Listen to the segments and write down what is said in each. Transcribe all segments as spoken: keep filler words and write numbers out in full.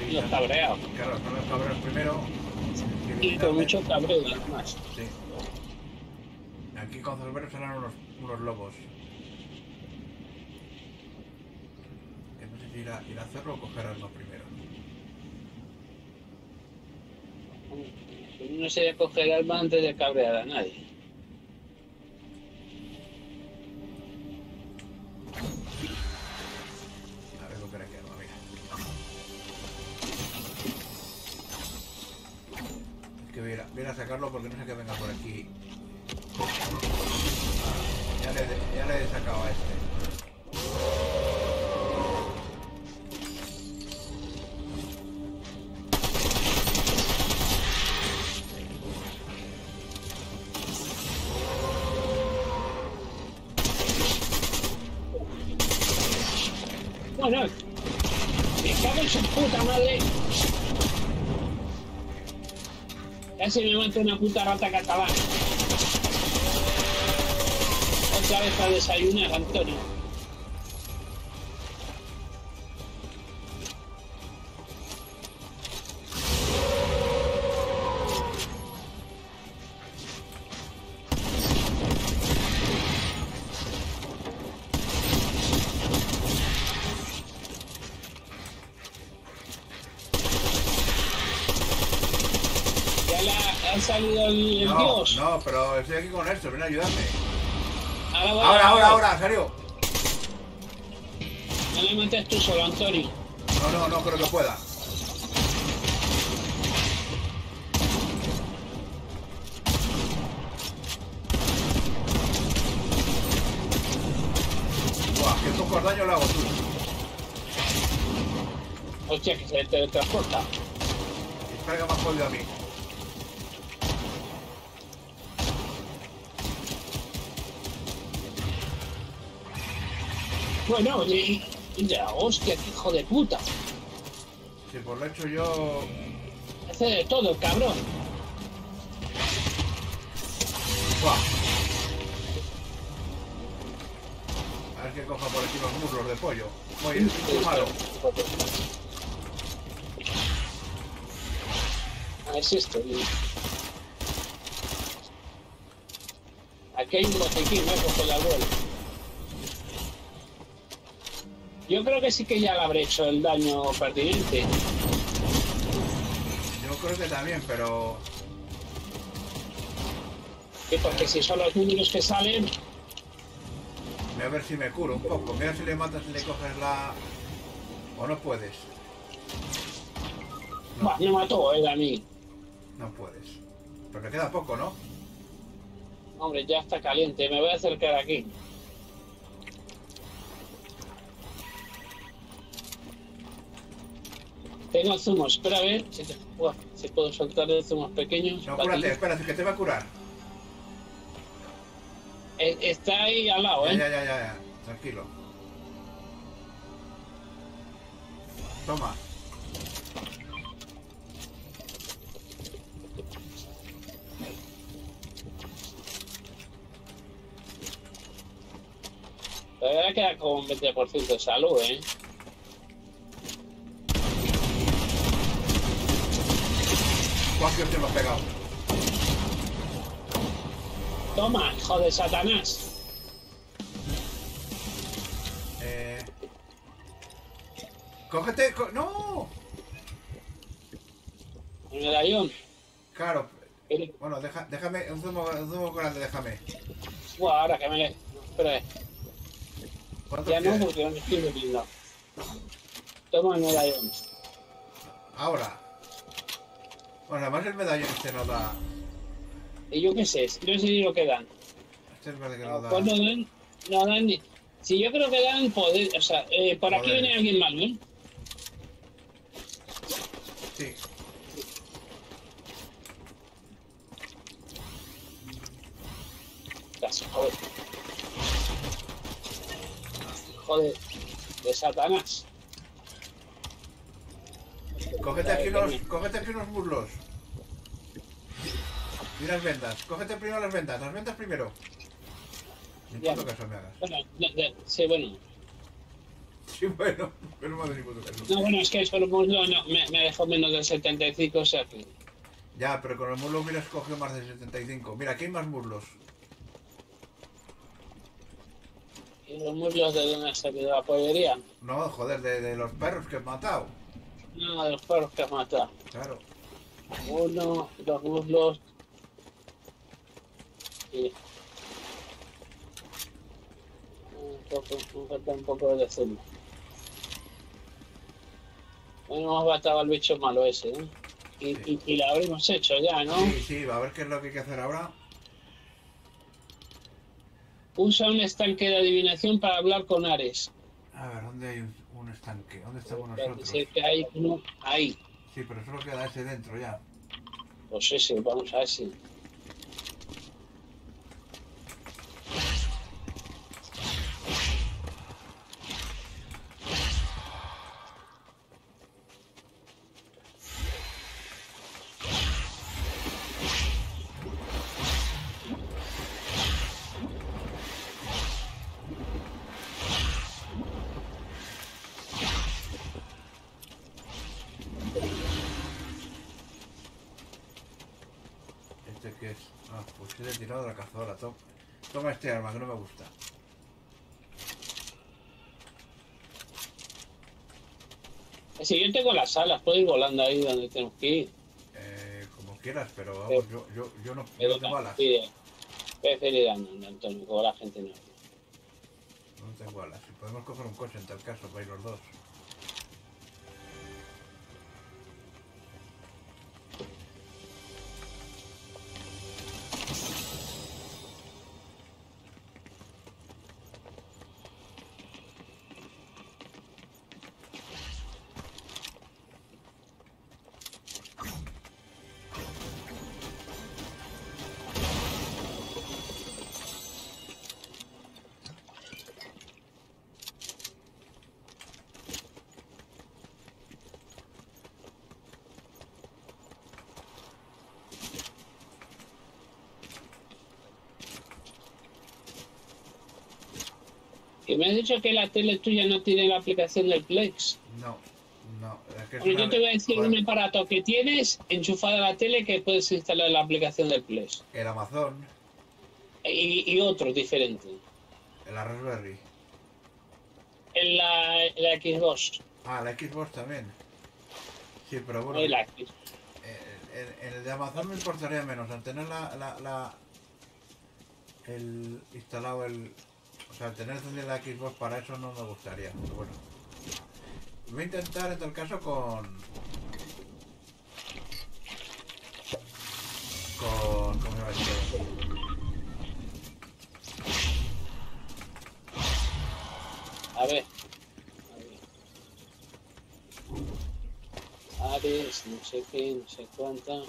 Los cabreados. Claro, son los cabreos primero. Y con mucho cabreo además. Sí. Aquí con Zolveros eran unos, unos lobos. No sé si ir a, ir a hacerlo o coger algo primero. No se debe coger el arma antes de cabrear a nadie. A ver lo que le queda, mira. Es que voy a, ir a, voy a ir a sacarlo porque no sé que venga por aquí. Ah, ya, le, ya le he sacado a este. Bueno, me cago en su puta madre. Casi me mata una puta rata catalana. Otra vez a desayunar, Antonio. ¿Ha salido el, el no, dios? No, pero estoy aquí con esto, ven a ayudarme. Ahora, voy ahora, a... ahora, ahora, en serio. No le metes tú solo, Antonio. No, no, no creo que pueda. Buah, qué poco daño le hago tú. Hostia, que se teletransporta. Espera que me has jodido a mí. Bueno, y, y ya, hostia, qué hijo de puta. Si por lo hecho yo... Hace de todo, cabrón. Buah. A ver que coja por aquí los muslos de pollo. Voy, es malo. Ah, es esto. Y... aquí hay un botequín, me cojo el abuelo. Yo creo que sí que ya le habré hecho el daño pertinente. Yo creo que también, pero... Sí, porque si son los números que salen... Voy a ver si me curo un poco. Mira si le matas y le coges la... O no puedes. No. Bah, me mató, eh, a mí. No puedes. Pero me queda poco, ¿no? Hombre, ya está caliente. Me voy a acercar aquí. Tengo zumos. Espera a ver si, te... Uah, si puedo soltar el zumos pequeños. No, cúrate, espérate, que te va a curar. Eh, está ahí al lado, ya, ¿eh? Ya, ya, ya, ya. Tranquilo. Toma. Todavía queda como un veinte por ciento de salud, ¿eh? ¿Cuántos te hemos pegado? Toma, hijo de Satanás. Eh... ¡Cógete! Co ¡No! El medallón. Claro. El... Bueno, deja, déjame, un zumo, un zumo grande, déjame. Buah, ahora que me le... Espera. Ya no, quieres? porque no me estoy metiendo. Toma el medallón. Ahora. Bueno, además el medallón este no da... Y yo qué sé, no sé si lo que dan. Este es verde que no da... Pues no dan, no dan ni... Si yo creo que dan poder, o sea, eh, por aquí Poderes. viene alguien malo, ¿eh? Sí. Casi, joder. Joder, de Satanás. Cógete aquí unos, cógete aquí unos muslos. Y las vendas. Cógete primero las vendas. Las vendas primero. Ni Ya. puto caso me hagas. Bueno, de, de, sí, bueno. Sí, bueno, pero no me hace ni puto caso. No, bueno, es que solo muslo no, me, me dejó menos del setenta y cinco, o sea que... Ya, pero con el muslo hubieras cogido más de setenta y cinco. Mira, aquí hay más muslos. ¿Y los muslos de dónde ha salido la pollería? No, joder, de, de los perros que he matado. No, de los perros que has matado. Claro. Uno, dos muslos... Y... Un poco, un poco, un poco de zoom. Bueno, hemos matado al bicho malo ese, ¿eh? Y, Sí. y, y la habremos hecho ya, ¿no? Sí, sí, a ver qué es lo que hay que hacer ahora. Usa un estanque de adivinación para hablar con Ares. A ver, ¿dónde hay un, un estanque? ¿Dónde estamos Parece nosotros? ser que hay uno ahí. Sí, pero solo queda ese dentro ya. Pues ese, vamos a ver si... ¿Este qué es? Ah, pues se le he tirado la cazadora. Toma, toma este arma que no me gusta. Si yo tengo las alas, puedo ir volando ahí donde tenemos que ir. Eh, como quieras, pero vamos, yo, yo, yo no, yo Pero no tengo alas. preferir andando, Antonio, como la gente no. No tengo alas. Si podemos coger un coche en tal caso para ir los dos. Y me has dicho que la tele tuya no tiene la aplicación del Plex. No, no. Es que es Bueno, una... yo te voy a decir Joder, un aparato que tienes enchufado a la tele que puedes instalar la aplicación del Plex. el Amazon, Y, y otro diferente. el Raspberry. En la, en la Xbox. Ah, la Xbox también. Sí, pero bueno, No en la Xbox. en, en- en el de Amazon me importaría menos. Al tener la, la, la- el instalado el... O sea, al tener encendida la Xbox para eso no me gustaría. Pero bueno. Voy a intentar en tal caso con... Con... ¿Cómo se llama esto? A ver. A ver. Ares, no sé qué, no sé cuánta.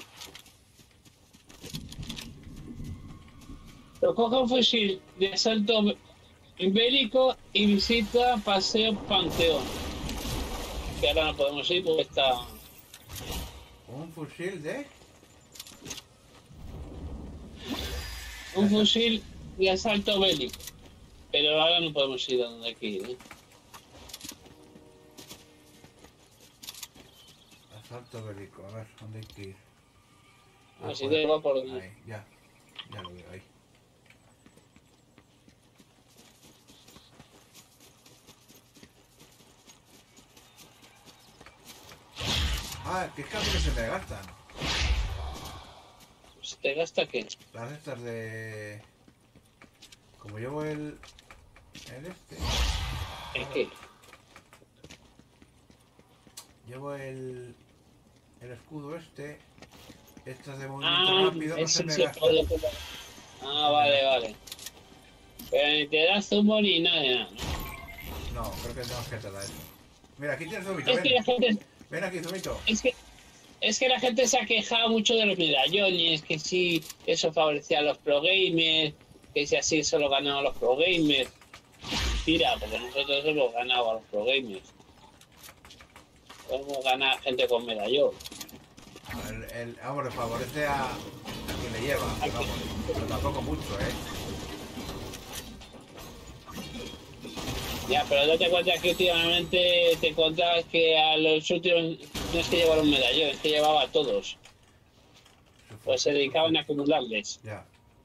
Pero coja un fusil de asalto bélico y visita Paseo Panteón. Que ahora no podemos ir porque está... Un fusil de... Un fusil de asalto bélico. Pero ahora no podemos ir a donde hay que ir, ¿eh? Asalto bélico. A ver, ¿dónde hay que ir? A ver si joder. te va por aquí. Ahí, ya. Ya lo veo ahí. Ah, que es que a mí no se me gastan. ¿Se te gasta qué? Las estas de... Como llevo el... El este... ¿El qué? Llevo el... El escudo este... Estas de movimiento Ah, rápido no se ese me se gastan. puede poner. Ah, vale, vale. Pero ni te da zumo ni nada, de nada. No, creo que tenemos que tratar eso. Mira, aquí tienes Zumito, Es que la ven. gente... Ven aquí, Zumito. Es que... Es que la gente se ha quejado mucho de los medallones, que sí, eso favorecía a los pro gamers, que si así solo ganaban los pro gamers. Mentira, porque nosotros hemos ganado a los pro gamers. Podemos ganar gente con medallón. El, el, vamos, le favorece a, a quien le lleva. Vamos, pero tampoco mucho, ¿eh? Ya, pero date cuenta que últimamente te contabas que a los últimos no es que llevara un medallón, es que llevaba a todos. Pues se dedicaban a acumularles. Ya.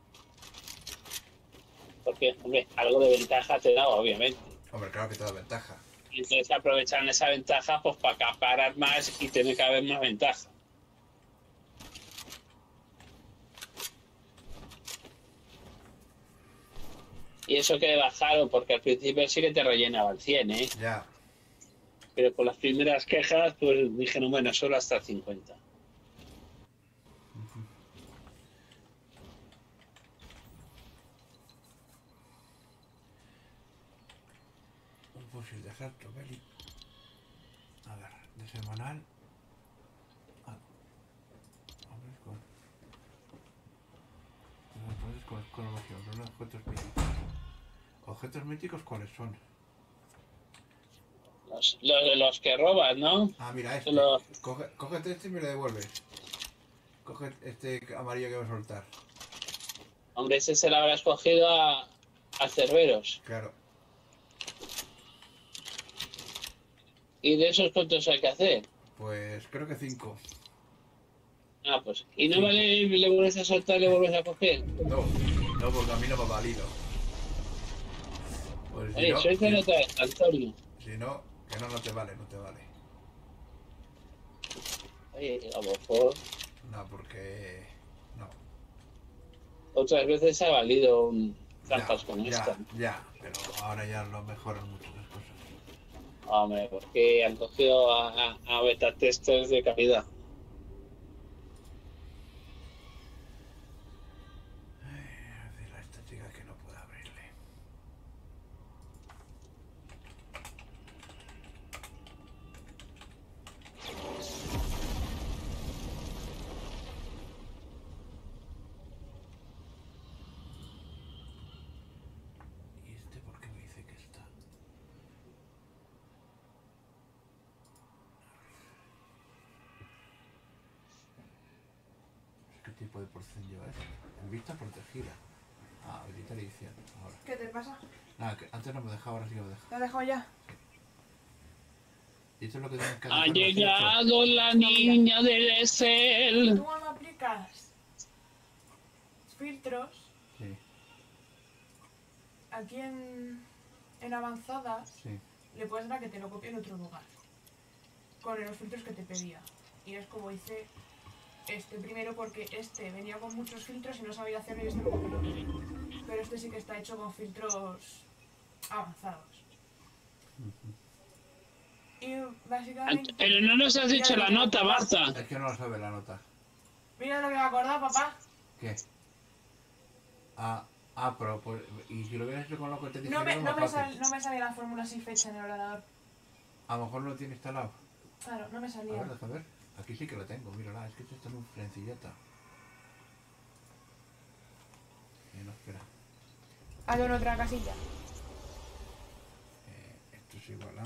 Porque, hombre, algo de ventaja te daba, obviamente. Hombre, claro que te da ventaja. Y entonces aprovechan esa ventaja pues para acaparar más y tener cada vez más ventaja. Y eso que bajaron, porque al principio sí que te rellenaba el cien, ¿eh? Ya. Pero con las primeras quejas, pues dijeron, bueno, solo hasta el cincuenta. Un fusil de asalto, Beli. A ver, de semanal. Ah, hombre, con. Entonces, con colaboración, son objetos míticos. ¿Objetos míticos cuáles son? Los, los, los que roban, ¿no? Ah, mira, este. Los, Coge, cógete este y me lo devuelves. Coge este amarillo que voy a soltar. hombre, ese se lo habrá escogido a, a Cerberos. Claro. ¿Y de esos cuántos hay que hacer? Pues creo que cinco. Ah, pues. ¿Y no Cinco. vale, le vuelves a soltar, le vuelves a coger? No, no, porque a mí no me ha valido. Pues si Oye, no, soy de si, otra vez, Antonio. si no, que no, no te vale, no te vale. Oye, a lo mejor No, porque. No. otras veces ha valido un Ya, trampas como ya, esta. ya, pero ahora ya lo mejoran mucho las cosas. Hombre, porque han cogido a, a, a beta testers de calidad. Ay, decirle a esta chica que no puede abrirle. ¿Y este por qué me dice que está? ¿Qué tipo de porción lleva este? En vista protegida. Ah, habilitar edición. Ahora. ¿Qué te pasa? Nada, que antes no me dejaba, ahora sí que me deja. ¿Te has dejado ya? Y esto es lo que tienen que Ha dejar los filtros. llegado la niña del Tú Excel. cuando aplicas filtros, Sí, aquí en, en avanzadas, sí. le puedes dar a que te lo copie en otro lugar. Con los filtros que te pedía. Y es como hice este primero porque este venía con muchos filtros y no sabía hacerlo y este lo copió. Pero este sí que está hecho con filtros avanzados. Y básicamente... Pero no nos has dicho la nota, Marta. Es que no lo sabe la nota. Mira lo que me he acordado, papá. ¿Qué? Ah, ah, pero pues, y si lo hubieras hecho con lo que te dije, No me, era no, más me fácil. sal, no me salía la fórmula sin fecha en el ordenador. A lo mejor no lo tiene instalado. Claro, no me A salía. ver, deja ver. Aquí sí que lo tengo, mírala, es que esto está muy sencillata. Eh, no, espera. Hazlo en otra casilla. Eh, esto es igual a...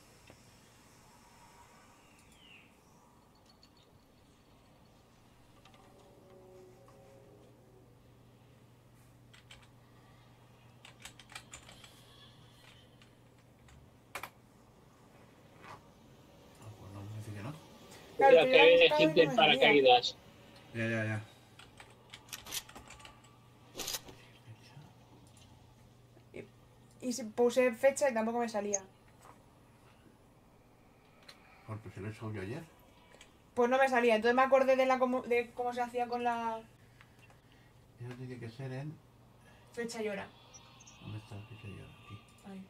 Ah, pues no, me dice que no. Claro, Mira que que yo viene la buscaba y gente no en me salía. paracaídas. Ya, ya, ya. Y si puse fecha y tampoco me salía. Bueno, pues se lo he hecho yo ayer. Pues no me salía. Entonces me acordé de, la cómo, de cómo se hacía con la Eso tiene que ser en... fecha y hora. ¿Dónde está el fichero? Aquí. Ahí.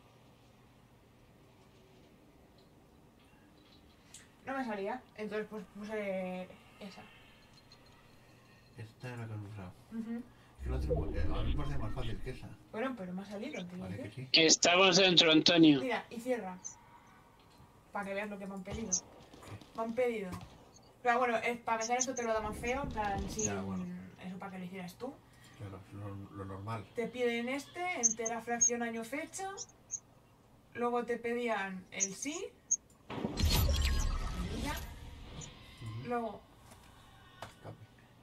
No me salía. Entonces pues puse esa. Esta es la que he usado. Ujú. El otro, eh, a mí me parece más fácil que esa. Bueno, pero me ha salido. ¿te Vale, que dice? sí. Estamos dentro, Antonio. Mira, y cierra. Para que veas lo que me han pedido. Me han pedido. Pero bueno, es, para empezar esto te lo da más feo. En plan, sin Ya, bueno. eso para que lo hicieras tú. Claro, lo, lo normal. Te piden este, entera, fracción, año, fecha. Luego te pedían el sí. Ya. Ujú. Luego, Copy.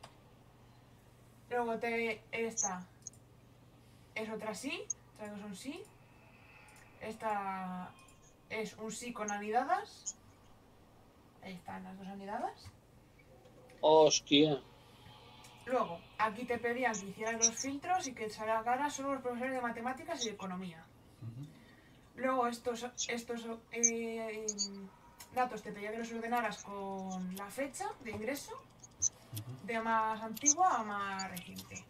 luego te esta es otra sí, otra dos son sí. Esta es un sí con anidadas. Ahí están las dos anidadas. Hostia. Luego, aquí te pedían que hicieras los filtros y que sacaras solo los profesores de matemáticas y de economía. Ujú. Luego, estos, estos eh, datos te pedía que los ordenaras con la fecha de ingreso, Ujú. de más antigua a más reciente.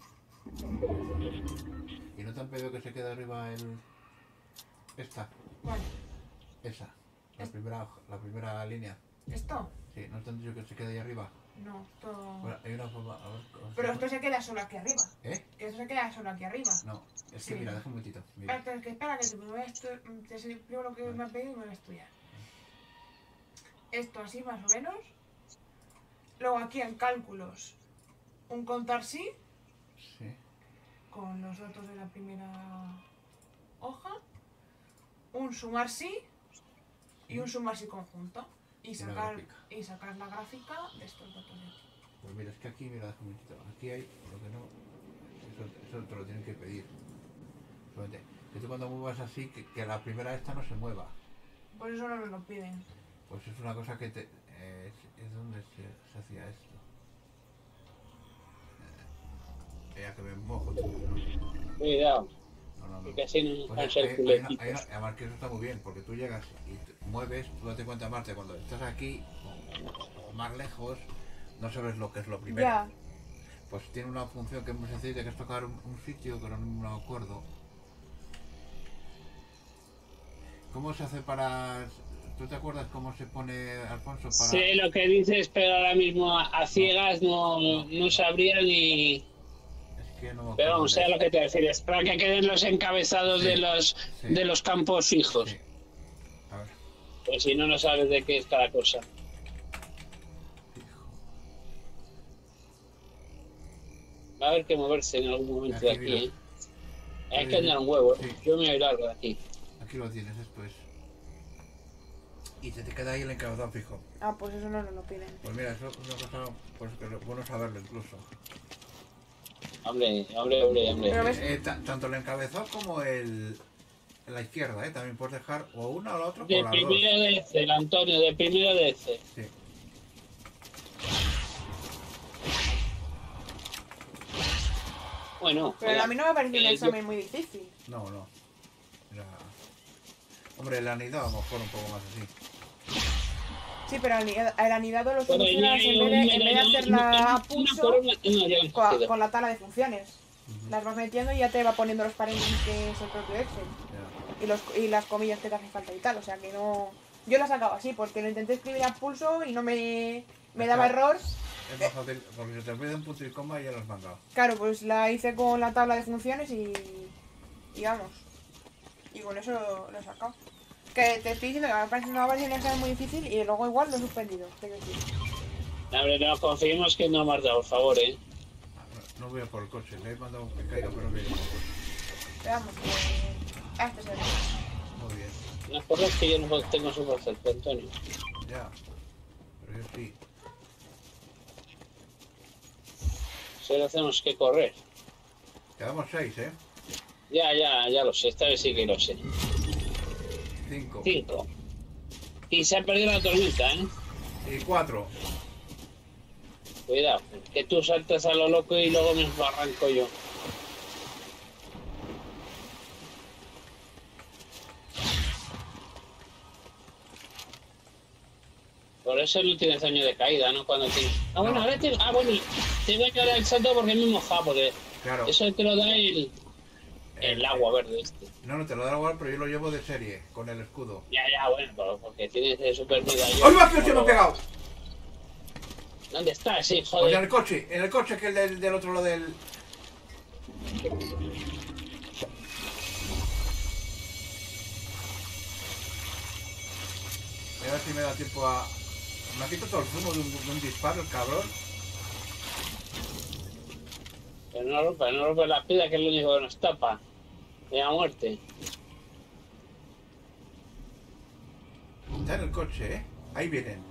¿Y no te han pedido que se quede arriba el... esta? Vale, Esa. La Es- primera, hoja- la primera línea. ¿esto? Sí, ¿no te han dicho que se quede ahí arriba? No, esto... Bueno, hay una forma... A ver, ¿cómo se Pero llama? esto se queda solo aquí arriba. ¿Eh? Que esto se queda solo aquí arriba. No, es que Sí. mira, deja un momentito. Mira. Espera, que, espera, que te me voy a estu- te explico lo que me han pedido y me voy a estudiar. Esto así más o menos. Luego aquí en cálculos, un contar sí, Sí. con los datos de la primera hoja. Un sumar sí y un sumar sí conjunto. Y una sacar, gráfica. y sacar la gráfica de estos datos de aquí. Pues mira, es que aquí, mira, deja un momentito. Aquí hay lo que no... Eso, eso te lo tienen que pedir. Solamente que tú cuando muevas así, que, que la primera esta no se mueva. Por eso no nos lo piden. Pues es una cosa que te... eh, es, es donde se, se hacía esto. Eh, ya que me mojo tú, ¿no? Cuidado. No, no, no. Que casi no nos Pues cansa hay, el hay, hay una- culetico. hay una- además que eso está muy bien, porque tú llegas y te mueves, tú date cuenta, Marte, cuando estás aquí o, o más lejos, no sabes lo que es lo primero. Ya, Pues tiene una función que es muy sencilla, que es tocar un, un sitio, que no me acuerdo. ¿Cómo se hace para...? ¿Tú te acuerdas cómo se pone, Alfonso, para...? Sé lo que dices, pero ahora mismo a, a ciegas no, no sabría ni... Es que no me acuerdo. Pero vamos, de sé a lo eso. que te refieres. Para que queden los encabezados Sí, de los sí. de los campos fijos. Sí. A ver. Pues si no, no sabes de qué es cada cosa. Fijo. Va a haber que moverse en algún momento Aquí, de aquí, mira. ¿eh? Hay que andar un huevo, ¿eh? Sí. Yo me voy a ir algo de aquí. Aquí lo tienes, esto es. Y se te queda ahí el encabezado fijo. ah, pues eso no nos lo piden. Pues mira, eso es una cosa pues, que es bueno saberlo incluso. Hombre, hombre, hombre, hombre. Pero ves- Eh, ta- tanto el encabezado como el... en la izquierda, ¿eh? También puedes dejar o una o la otra o De las dos. primero de C, el Antonio, de primero de C. Sí. Bueno, Pero mira, a mí no me pareció un eh, yo- examen muy difícil. No, no. Era... Hombre, el anidado a lo mejor un poco más así. Sí, pero el anida- el anidado lo Bueno, solucionas y- en vez de, en vez de y- hacerla a una pulso por una- no, ya lo he con, cogido. con la tabla de funciones. Ujú. Las vas metiendo y ya te va poniendo los paréntesis que es el propio Excel. Ya. Y, los, y las comillas que te hacen falta y tal. O sea que no... Yo la sacaba así porque lo intenté escribir a pulso y no me, me daba Está- error. Es más fácil, porque se te olvida un punto y coma y ya lo has mandado. Claro, pues la hice con la tabla de funciones y... Y vamos. Y con eso lo, lo he sacado. Que te estoy diciendo que me parece una versión examen muy difícil y luego igual lo he suspendido. Te quiero decir. Hombre, no, confiemos que no me has dado, por favor, ¿eh? No, no voy a por el coche, le he mandado que caiga, pero no voy a ir por el coche. Veamos. Que... Este es el... Muy bien. Las cosas que yo no tengo su concepto, Antonio. Ya. Pero yo sí. Solo hacemos que correr. Quedamos seis, ¿eh? Ya, ya, ya lo sé. Esta vez sí que lo sé. Cinco. Cinco. Y se ha perdido la tormenta, ¿eh? Y cuatro. Cuidado, que tú saltas a lo loco y luego me arranco yo. Por eso no tienes daño de caída, ¿no? Cuando tienes... Ah, bueno, No. ahora te... Ah, bueno, te voy a quedar el salto porque me he mojado, porque Claro. eso te lo da el, el Eh, agua verde este. No, no te lo da igual, pero yo lo llevo de serie, con el escudo. Ya, ya, bueno, pero porque tienes el super medallón. ¡Ay, va, que se me ha pegado! ¿Dónde estás, sí, Pues en joder? el coche, en el coche que es del, del otro lado del... Voy a ver si me da tiempo a... Me ha quitado todo el zumo de un, de un disparo, el cabrón. Pero no rompa, no rompa la piedra, que es lo único que nos tapa. De la muerte. Está en el coche, ¿eh? Ahí vienen.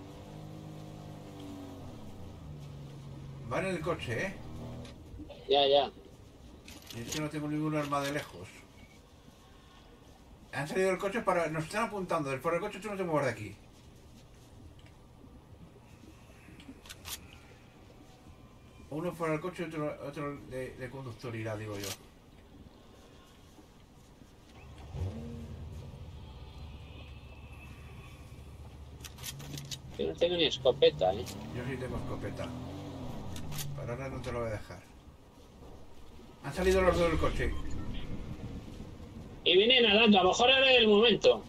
Van en el coche, ¿eh? Ya, ya. Y es que no tengo ningún arma de lejos. Han salido del coche para... Nos están apuntando. Por el coche tú no te muevas de aquí. Uno fuera del coche y otro, otro de, de conductor irá, digo yo. Yo no tengo ni escopeta, ¿eh? Yo sí tengo escopeta. Para ahora no te lo voy a dejar. Han salido los dos del coche. Y viene nadando, a lo mejor ahora es el momento.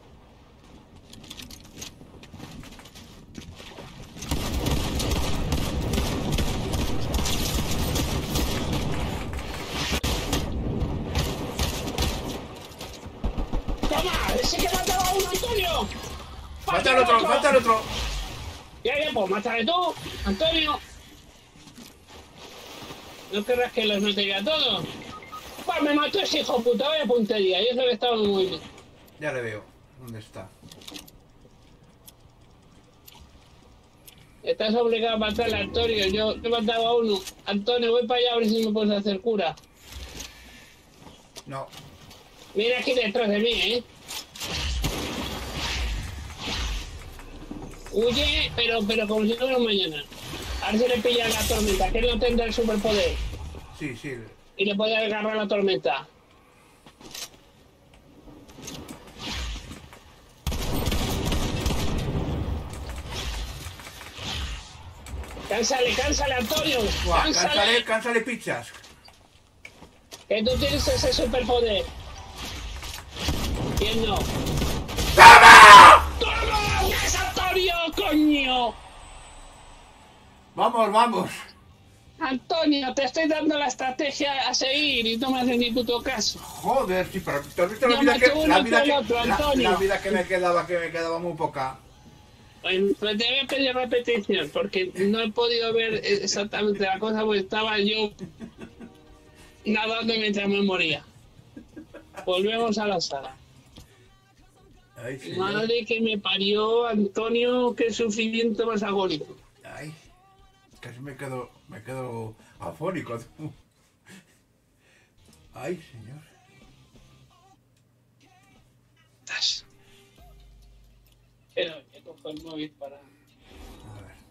¡Toma! ¡Ese que mataba a uno, Antonio! ¡Falta el otro! ¡Falta el otro! Ya, ya, pues mátale tú, Antonio. ¿No querrás que los mate yo a todos? Pues me mató ese hijo puta, vaya puntería. Yo sé que estaba muy bien. Ya le veo. ¿Dónde está? Estás obligado a matarle a Antonio. Yo he matado a uno. Antonio, voy para allá a ver si me puedes hacer cura. No. Mira aquí detrás de mí, ¿eh? Huye, pero, pero como si no hubiera un mañana. A ver si le pilla la tormenta, que él no tendrá el superpoder. Sí, sí. Y le puede agarrar la tormenta. Cánsale, cánsale, Antonio. Buah, Cánsale. cánsale, cánsale pizzas. Que tú tienes ese superpoder. ¿Quién no? ¡Toma! ¡Toma! ¿Qué es Antonio, coño? Vamos, vamos. Antonio, te estoy dando la estrategia a seguir y no me haces ni puto caso. Joder, sí, pero ¿tú has visto la Ya vida mató que, uno la vida con que, otro, la, Antonio. la vida que me quedaba, que me quedaba muy poca? Pues pues te voy a pedir repetición porque no he podido ver exactamente la cosa porque estaba yo nadando mientras me moría. Volvemos a la sala. Ay, señor. Madre que me parió, Antonio, qué sufrimiento más agónico. Ay, casi me quedo, me quedo afónico. Ay, señor. Tas. Pero me cojo el móvil para, A ver.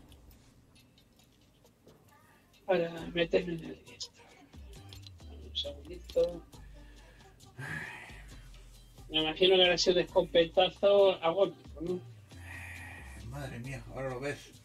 para meterme en el esto. Un segundito. Me imagino que habrá sido de escopetazo agónico, ¿no? Madre mía, ahora lo ves.